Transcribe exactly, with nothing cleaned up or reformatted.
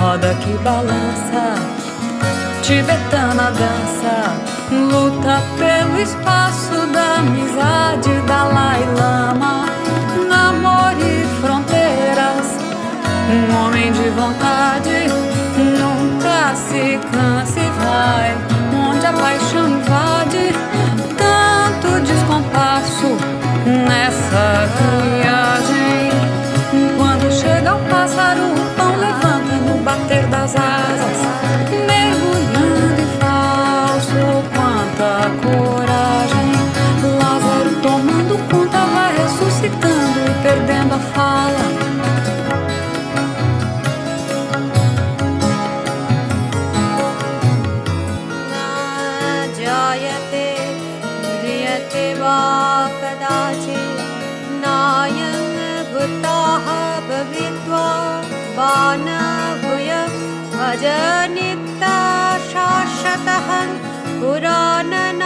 roda que balança, tibetana dança, luta pelo espaço da amizade, Dalai Lama, namoro e fronteiras. Um homem de vontade nunca se cansa e vai onde a paixão invade. Tanto descompasso nessa viagem. Quando chega o pássaro, o pão levanta no bater das asas, mergulhando em falso. Quanta coragem! Lázaro tomando conta vai ressuscitando e perdendo a fala. Ajanita shashatahan Purana